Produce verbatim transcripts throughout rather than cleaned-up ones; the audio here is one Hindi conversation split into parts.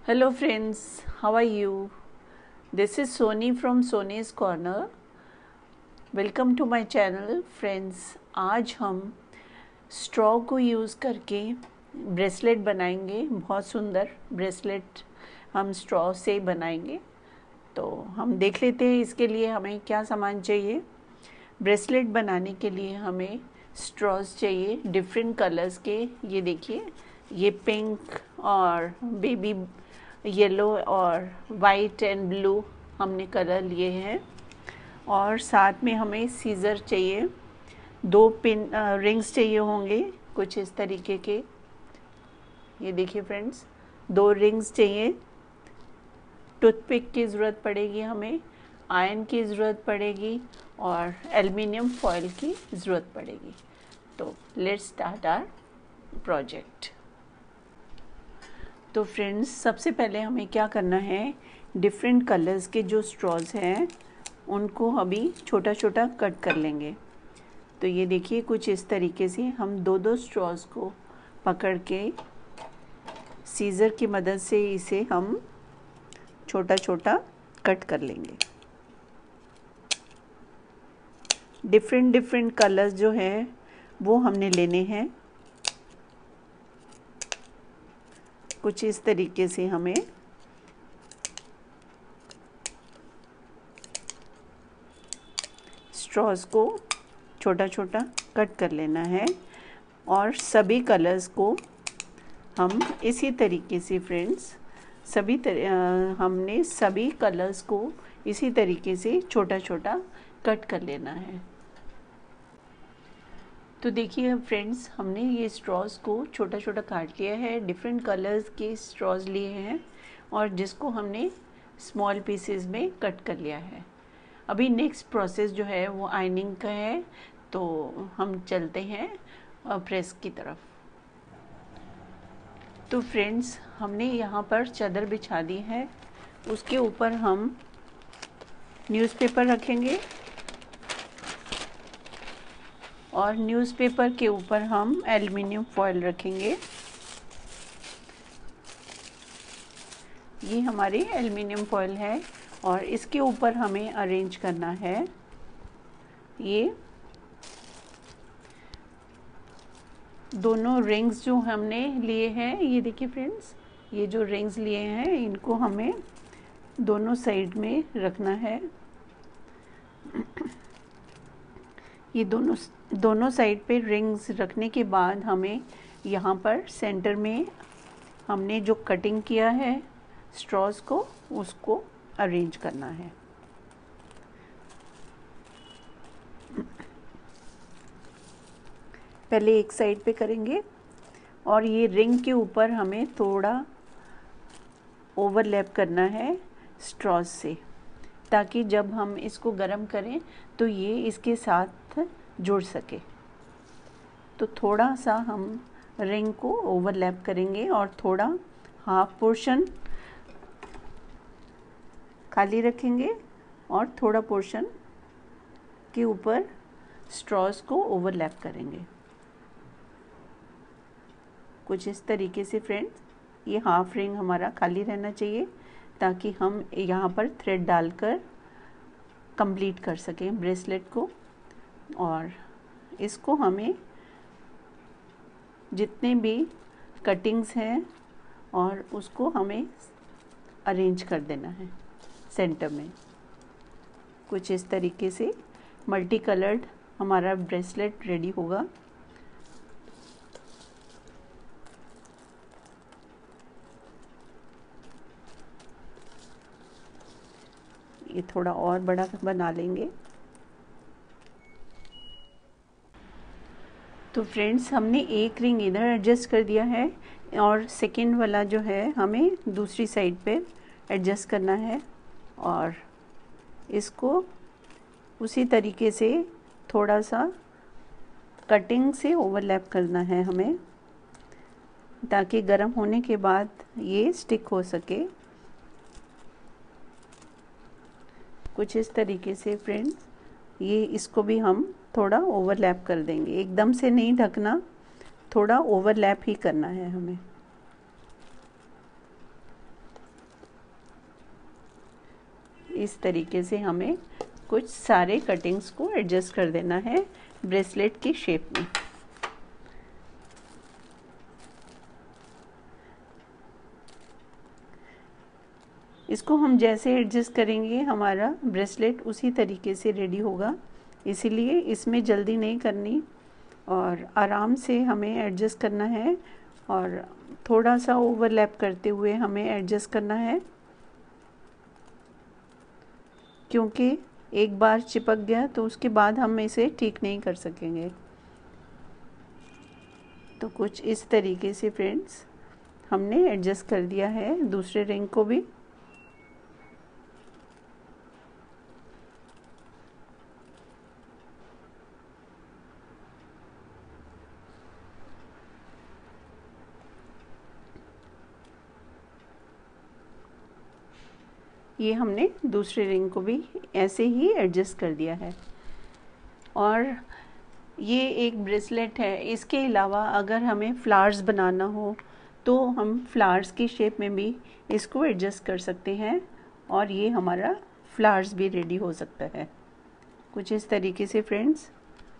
Hello friends, how are you? This is Sony from Sony's Corner. Welcome to my channel friends. आज हम स्ट्रॉ को यूज़ करके ब्रेसलेट बनाएंगे। बहुत सुंदर ब्रेसलेट हम स्ट्रॉ से बनाएंगे। तो हम देख लेते हैं इसके लिए हमें क्या सामान चाहिए। ब्रेसलेट बनाने के लिए हमें स्ट्रॉज चाहिए डिफरेंट कलर्स के। ये देखिए, ये पिंक और बेबी येलो और वाइट एंड ब्लू हमने कलर लिए हैं। और साथ में हमें सीज़र चाहिए, दो पिन रिंग्स चाहिए होंगे कुछ इस तरीके के। ये देखिए फ्रेंड्स, दो रिंग्स चाहिए। टूथपिक की ज़रूरत पड़ेगी हमें, आयरन की ज़रूरत पड़ेगी और एल्युमिनियम फॉयल की ज़रूरत पड़ेगी। तो लेट्स स्टार्ट आवर प्रोजेक्ट। तो फ्रेंड्स, सबसे पहले हमें क्या करना है, डिफरेंट कलर्स के जो स्ट्रॉज हैं उनको अभी छोटा छोटा कट कर लेंगे। तो ये देखिए, कुछ इस तरीके से हम दो दो स्ट्रॉज को पकड़ के सीज़र की मदद से इसे हम छोटा छोटा कट कर लेंगे। डिफरेंट डिफरेंट कलर्स जो हैं वो हमने लेने हैं। कुछ इस तरीके से हमें स्ट्रॉज को छोटा छोटा कट कर लेना है और सभी कलर्स को हम इसी तरीके से फ्रेंड्स सभी तर, हमने सभी कलर्स को इसी तरीके से छोटा छोटा कट कर लेना है। तो देखिए फ्रेंड्स, हमने ये स्ट्रॉज को छोटा छोटा काट लिया है। डिफरेंट कलर्स के स्ट्रॉज लिए हैं और जिसको हमने स्मॉल पीसेस में कट कर लिया है। अभी नेक्स्ट प्रोसेस जो है वो आयनिंग का है। तो हम चलते हैं प्रेस की तरफ। तो फ्रेंड्स, हमने यहाँ पर चादर बिछा दी है। उसके ऊपर हम न्यूज़पेपर रखेंगे और न्यूज़पेपर के ऊपर हम एल्युमिनियम फॉयल रखेंगे। ये हमारी एल्युमिनियम फॉयल है और इसके ऊपर हमें अरेंज करना है ये दोनों रिंग्स जो हमने लिए हैं। ये देखिए फ्रेंड्स, ये जो रिंग्स लिए हैं इनको हमें दोनों साइड में रखना है। ये दोनों दोनों साइड पे रिंग्स रखने के बाद हमें यहाँ पर सेंटर में हमने जो कटिंग किया है स्ट्रॉज को, उसको अरेंज करना है। पहले एक साइड पे करेंगे और ये रिंग के ऊपर हमें थोड़ा ओवरलैप करना है स्ट्रॉज से, ताकि जब हम इसको गरम करें तो ये इसके साथ जुड़ सके। तो थोड़ा सा हम रिंग को ओवरलैप करेंगे और थोड़ा हाफ पोर्शन खाली रखेंगे और थोड़ा पोर्शन के ऊपर स्ट्रॉज को ओवरलैप करेंगे। कुछ इस तरीके से फ्रेंड्स, ये हाफ रिंग हमारा खाली रहना चाहिए ताकि हम यहाँ पर थ्रेड डालकर कंप्लीट कर सकें ब्रेसलेट को। और इसको हमें जितने भी कटिंग्स हैं और उसको हमें अरेंज कर देना है सेंटर में। कुछ इस तरीके से मल्टी कलर्ड हमारा ब्रेसलेट रेडी होगा। ये थोड़ा और बड़ा बना लेंगे। तो फ्रेंड्स, हमने एक रिंग इधर एडजस्ट कर दिया है और सेकेंड वाला जो है हमें दूसरी साइड पे एडजस्ट करना है और इसको उसी तरीके से थोड़ा सा कटिंग से ओवरलैप करना है हमें, ताकि गर्म होने के बाद ये स्टिक हो सके। कुछ इस तरीके से फ्रेंड्स, ये इसको भी हम थोड़ा ओवरलैप कर देंगे। एकदम से नहीं ढकना, थोड़ा ओवरलैप ही करना है हमें। इस तरीके से हमें कुछ सारे कटिंग्स को एडजस्ट कर देना है ब्रेसलेट की शेप में। इसको हम जैसे एडजस्ट करेंगे हमारा ब्रेसलेट उसी तरीके से रेडी होगा, इसीलिए इसमें जल्दी नहीं करनी और आराम से हमें एडजस्ट करना है और थोड़ा सा ओवरलैप करते हुए हमें एडजस्ट करना है, क्योंकि एक बार चिपक गया तो उसके बाद हम इसे ठीक नहीं कर सकेंगे। तो कुछ इस तरीके से फ्रेंड्स हमने एडजस्ट कर दिया है दूसरे रिंग को भी। ये हमने दूसरे रिंग को भी ऐसे ही एडजस्ट कर दिया है। और ये एक ब्रेसलेट है, इसके अलावा अगर हमें फ्लावर्स बनाना हो तो हम फ्लावर्स की शेप में भी इसको एडजस्ट कर सकते हैं और ये हमारा फ्लावर्स भी रेडी हो सकता है कुछ इस तरीके से फ्रेंड्स।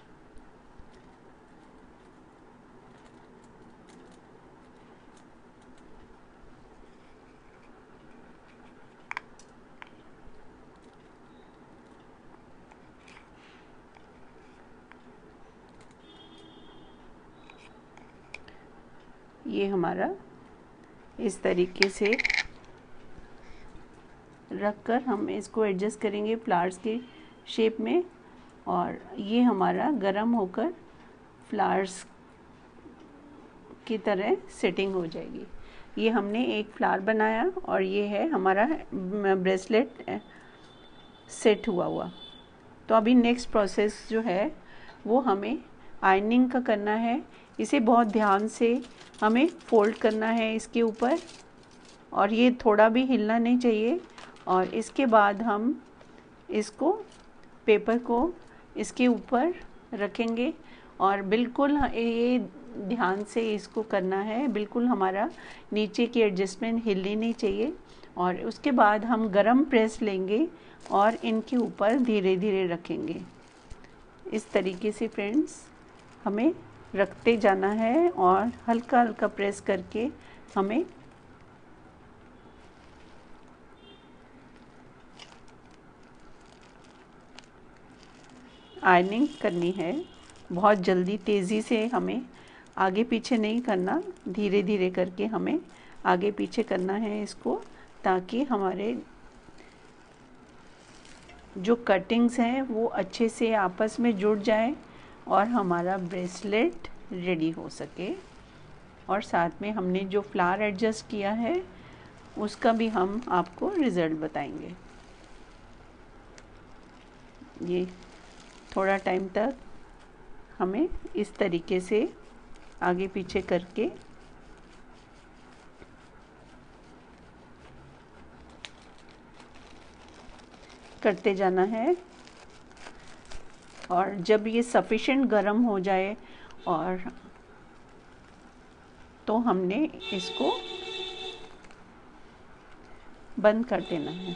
ये हमारा इस तरीके से रखकर हम इसको एडजस्ट करेंगे फ्लावर्स के शेप में और ये हमारा गरम होकर फ्लावर्स की तरह सेटिंग हो जाएगी। ये हमने एक फ्लावर बनाया और ये है हमारा ब्रेसलेट सेट हुआ हुआ। तो अभी नेक्स्ट प्रोसेस जो है वो हमें आयरनिंग का करना है। इसे बहुत ध्यान से हमें फोल्ड करना है इसके ऊपर और ये थोड़ा भी हिलना नहीं चाहिए। और इसके बाद हम इसको पेपर को इसके ऊपर रखेंगे और बिल्कुल ये ध्यान से इसको करना है, बिल्कुल हमारा नीचे की एडजस्टमेंट हिलनी नहीं चाहिए। और उसके बाद हम गरम प्रेस लेंगे और इनके ऊपर धीरे धीरे रखेंगे। इस तरीके से फ्रेंड्स हमें रखते जाना है और हल्का हल्का प्रेस करके हमें आयरनिंग करनी है। बहुत जल्दी तेज़ी से हमें आगे पीछे नहीं करना, धीरे धीरे करके हमें आगे पीछे करना है इसको, ताकि हमारे जो कटिंग्स हैं वो अच्छे से आपस में जुड़ जाए और हमारा ब्रेसलेट रेडी हो सके। और साथ में हमने जो फ्लावर एडजस्ट किया है उसका भी हम आपको रिज़ल्ट बताएंगे। ये थोड़ा टाइम तक हमें इस तरीके से आगे पीछे करके करते जाना है। और जब ये सफिशिएंट गर्म हो जाए और तो हमने इसको बंद कर देना है।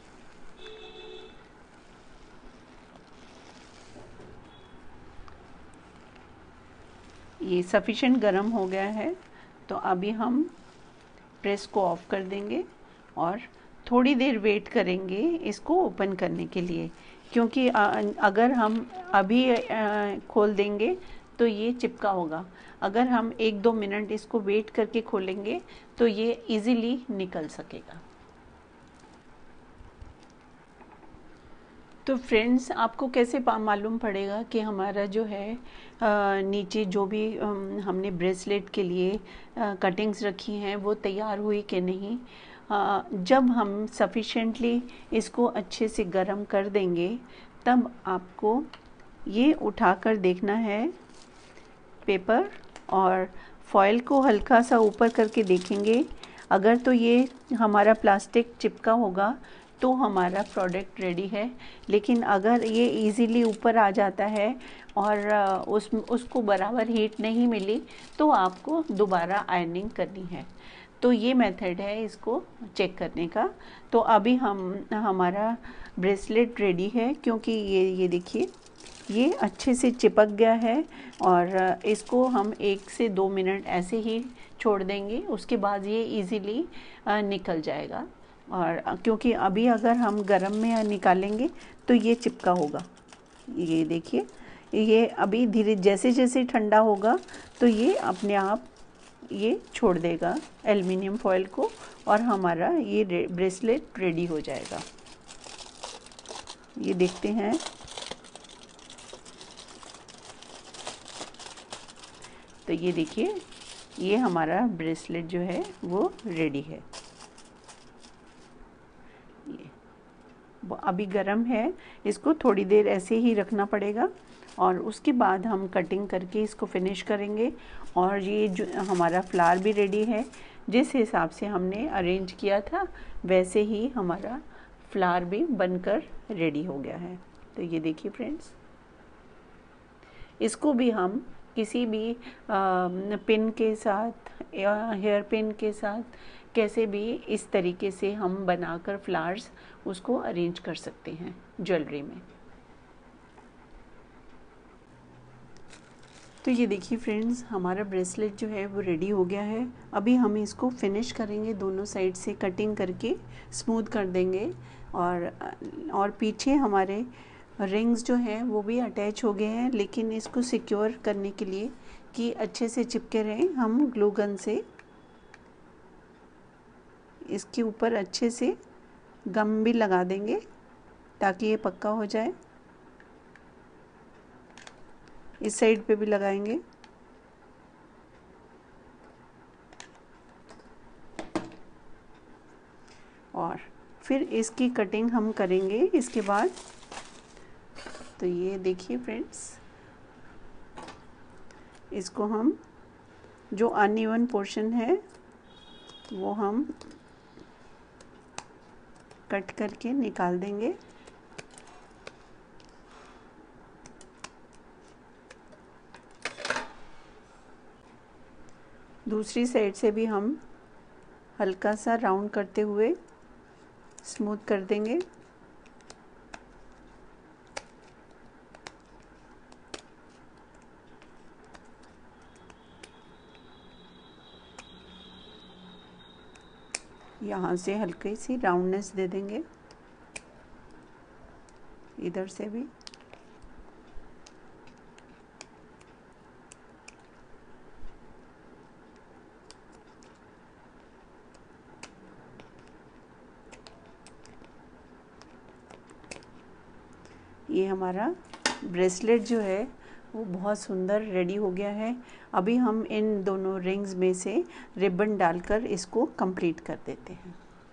ये सफिशिएंट गर्म हो गया है तो अभी हम प्रेस को ऑफ कर देंगे और थोड़ी देर वेट करेंगे इसको ओपन करने के लिए, क्योंकि अगर हम अभी खोल देंगे तो ये चिपका होगा। अगर हम एक दो मिनट इसको वेट करके खोलेंगे तो ये इजीली निकल सकेगा। तो फ्रेंड्स आपको कैसे मालूम पड़ेगा कि हमारा जो है आ, नीचे जो भी आ, हमने ब्रेसलेट के लिए आ, कटिंग्स रखी हैं वो तैयार हुई कि नहीं। आ, जब हम सफिशेंटली इसको अच्छे से गर्म कर देंगे तब आपको ये उठाकर देखना है पेपर और फॉयल को हल्का सा ऊपर करके देखेंगे। अगर तो ये हमारा प्लास्टिक चिपका होगा तो हमारा प्रोडक्ट रेडी है, लेकिन अगर ये इजीली ऊपर आ जाता है और उस उसको बराबर हीट नहीं मिली तो आपको दोबारा आयरनिंग करनी है। तो ये मेथड है इसको चेक करने का। तो अभी हम हमारा ब्रेसलेट रेडी है, क्योंकि ये ये देखिए ये अच्छे से चिपक गया है, और इसको हम एक से दो मिनट ऐसे ही छोड़ देंगे, उसके बाद ये इजीली निकल जाएगा। और क्योंकि अभी अगर हम गरम में निकालेंगे तो ये चिपका होगा। ये देखिए ये अभी धीरे जैसे जैसे ठंडा होगा तो ये अपने आप ये छोड़ देगा एल्युमिनियम फॉयल को, और हमारा ये ब्रेसलेट रेडी हो जाएगा। ये देखते हैं, तो ये देखिए ये हमारा ब्रेसलेट जो है वो रेडी है। ये अभी गरम है, इसको थोड़ी देर ऐसे ही रखना पड़ेगा, और उसके बाद हम कटिंग करके इसको फिनिश करेंगे। और ये जो हमारा फ्लावर भी रेडी है, जिस हिसाब से हमने अरेंज किया था वैसे ही हमारा फ्लावर भी बनकर रेडी हो गया है। तो ये देखिए फ्रेंड्स, इसको भी हम किसी भी पिन के साथ या हेयर पिन के साथ कैसे भी इस तरीके से हम बनाकर फ्लावर्स उसको अरेंज कर सकते हैं ज्वेलरी में। तो ये देखिए फ्रेंड्स, हमारा ब्रेसलेट जो है वो रेडी हो गया है। अभी हम इसको फिनिश करेंगे, दोनों साइड से कटिंग करके स्मूथ कर देंगे। और और पीछे हमारे रिंग्स जो हैं वो भी अटैच हो गए हैं, लेकिन इसको सिक्योर करने के लिए कि अच्छे से चिपके रहें, हम ग्लू गन से इसके ऊपर अच्छे से गम भी लगा देंगे ताकि ये पक्का हो जाए। इस साइड पे भी लगाएंगे। और फिर इसकी कटिंग हम करेंगे इसके बाद। तो ये देखिए फ्रेंड्स, इसको हम जो अनइवन पोर्शन है वो हम कट करके निकाल देंगे। दूसरी साइड से भी हम हल्का सा राउंड करते हुए स्मूथ कर देंगे। यहाँ से हल्की सी राउंडनेस दे देंगे, इधर से भी। ये हमारा ब्रेसलेट जो है वो बहुत सुंदर रेडी हो गया है। अभी हम इन दोनों रिंग्स में से रिबन डालकर इसको कंप्लीट कर देते हैं।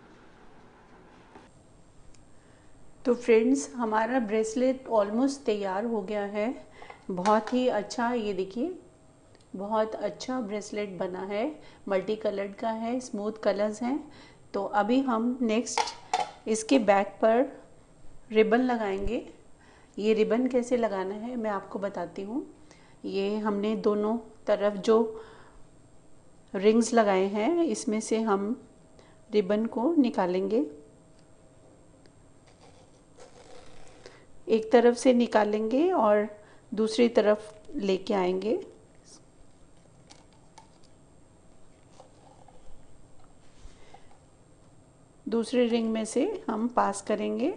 तो फ्रेंड्स, हमारा ब्रेसलेट ऑलमोस्ट तैयार हो गया है। बहुत ही अच्छा, ये देखिए बहुत अच्छा ब्रेसलेट बना है, मल्टी कलर्ड का है, स्मूथ कलर्स हैं। तो अभी हम नेक्स्ट इसके बैक पर रिबन लगाएंगे। ये रिबन कैसे लगाना है मैं आपको बताती हूँ। ये हमने दोनों तरफ जो रिंग्स लगाए हैं इसमें से हम रिबन को निकालेंगे। एक तरफ से निकालेंगे और दूसरी तरफ लेके आएंगे। दूसरे रिंग में से हम पास करेंगे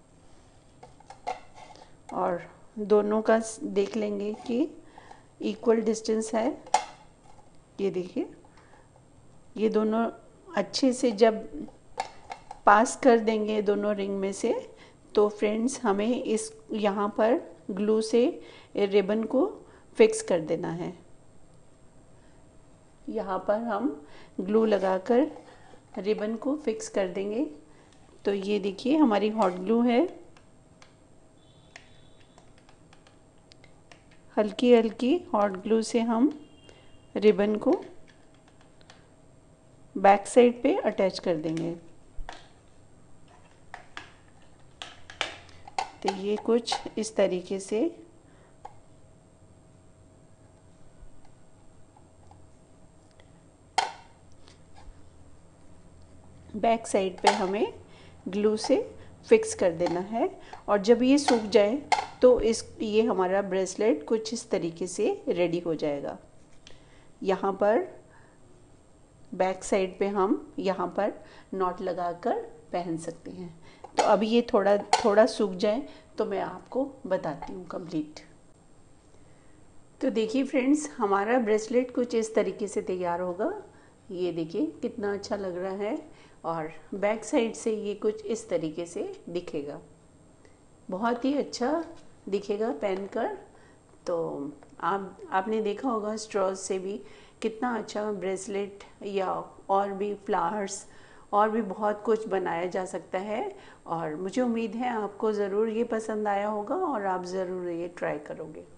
और दोनों का देख लेंगे कि इक्वल डिस्टेंस है। ये देखिए, ये दोनों अच्छे से जब पास कर देंगे दोनों रिंग में से, तो फ्रेंड्स हमें इस यहाँ पर ग्लू से रिबन को फिक्स कर देना है। यहाँ पर हम ग्लू लगाकर रिबन को फिक्स कर देंगे। तो ये देखिए हमारी हॉट ग्लू है। हल्की हल्की हॉट ग्लू से हम रिबन को बैक साइड पे अटैच कर देंगे। तो ये कुछ इस तरीके से बैक साइड पे हमें ग्लू से फिक्स कर देना है और जब ये सूख जाए तो इस ये हमारा ब्रेसलेट कुछ इस तरीके से रेडी हो जाएगा। यहाँ पर बैक साइड पे हम यहाँ पर नॉट लगाकर पहन सकते हैं। तो अभी ये थोड़ा थोड़ा सूख जाए तो मैं आपको बताती हूँ कंप्लीट। तो देखिए फ्रेंड्स, हमारा ब्रेसलेट कुछ इस तरीके से तैयार होगा। ये देखिए कितना अच्छा लग रहा है और बैक साइड से ये कुछ इस तरीके से दिखेगा, बहुत ही अच्छा दिखेगा पहनकर। तो आप आपने देखा होगा स्ट्रॉज से भी कितना अच्छा ब्रेसलेट या और भी फ्लावर्स और भी बहुत कुछ बनाया जा सकता है। और मुझे उम्मीद है आपको ज़रूर ये पसंद आया होगा और आप ज़रूर ये ट्राई करोगे।